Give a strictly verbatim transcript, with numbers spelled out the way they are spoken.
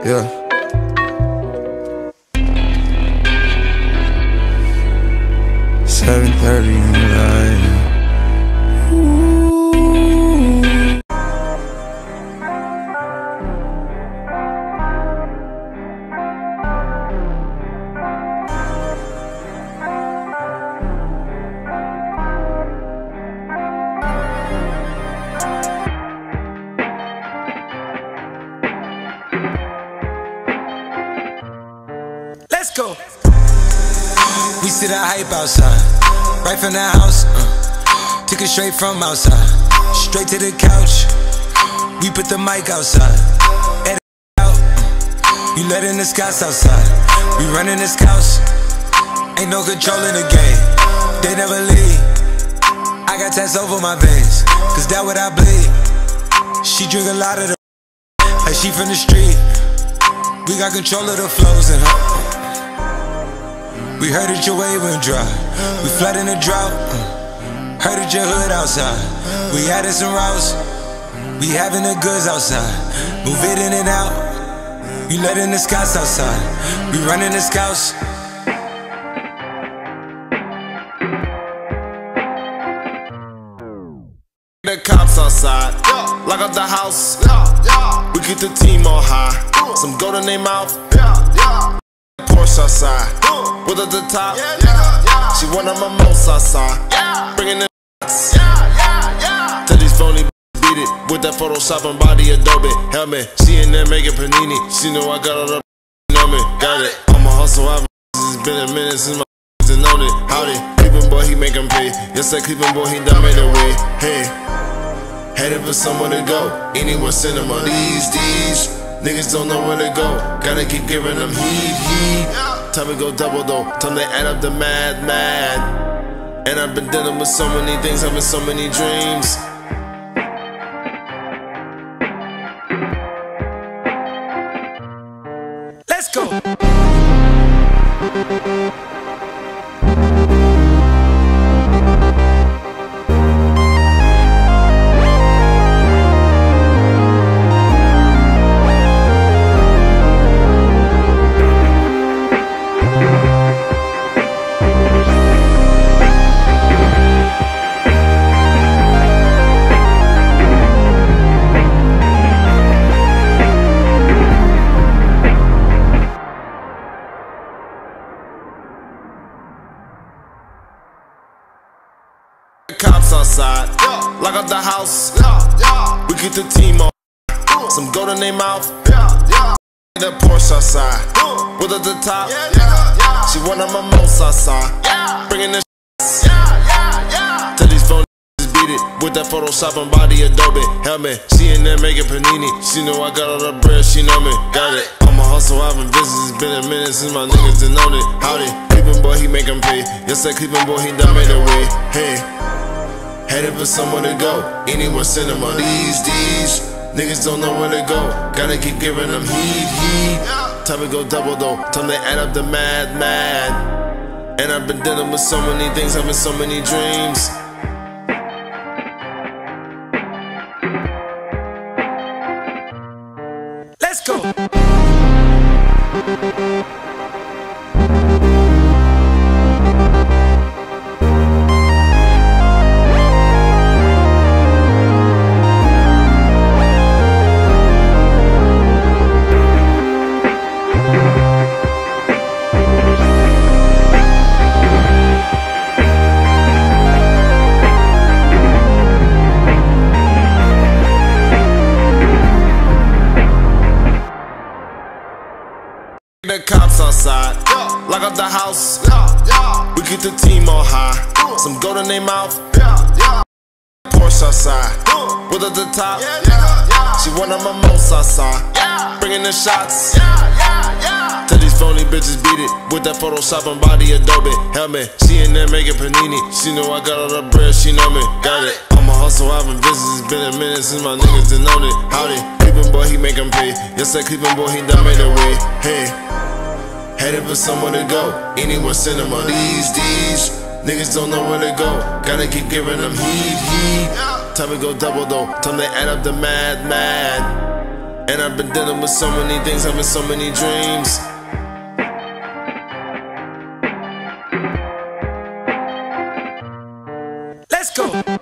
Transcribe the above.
Yeah. Seven thirty in the night. Let's go. We see the hype outside, right from the house. Uh, took it straight from outside, straight to the couch. We put the mic outside, edit out. Uh, you letting the scouts outside. We running the scouts. Ain't no control in the game. They never leave. I got tats over my veins, cause that what I bleed. She drink a lot of the like she from the street. We got control of the flows in her. We heard that your wave went dry. We flooding the drought. Heard that your hood outside. We added some routes. We having the goods outside. Move it in and out. You letting the scouts outside. We running the scouts. The cops outside, lock up the house. We keep the team on high. Some gold in their mouth. Porsche outside, with at the top. She one of my most outside. Bringing the shots. Tell these phony beat it with that Photoshop and body Adobe helmet. She in there making panini. She know I got all the on me. Got it. I'm a hustle. I've it's been a minute since my and known it. Howdy, Cleveland boy, he make 'em pay. Yes, that Cleveland boy, he done made a way. Hey, headed for somewhere to go. Anywhere cinema. These these niggas don't know where to go. Gotta keep giving them heat, heat. Time to go double though. Time to add up the mad, mad. And I've been dealing with so many things, having so many dreams. Let's go. Cops outside, lock up the house. We keep the team on. Some gold in their mouth. That Porsche outside, with at the top. She one of my most outside. Bringing the shots. Tell these phone beat it with that Photoshop and body Adobe helmet. She in there making panini. She know I got all the bread. She know me. Got it. I'm a hustle. I've been busy. It's been a minute since my niggas done known it. Howdy, Cleveland boy, he make 'em pay. Yes, that Cleveland boy, he done made a way. Hey. Headed for somewhere to go, anywhere cinema. These, these niggas don't know where to go. Gotta keep giving them heat, heat. Time to go double though. Time to add up the mad, mad. And I've been dealing with so many things, having so many dreams. Let's go. The cops outside, lock up the house. We keep the team on high. Some gold in their mouth. Porsche outside, with at the top. She one of my most outside. Bringing the shots. Tell these phony bitches beat it with that Photoshop and body Adobe helmet. She in there making panini. She know I got all the bread. She know me. Got it. I'm a hustle. I've been busy. It's been a minute since my niggas done known it. Howdy, Cleveland boy, he make 'em pay. Yes, that Cleveland boy, he done made a way. Hey. Headed for somewhere to go, anywhere cinema. These, these niggas don't know where to go. Gotta keep giving them heat, heat. Time to go double though. Time to add up the mad, mad. And I've been dealing with so many things, having so many dreams. Let's go.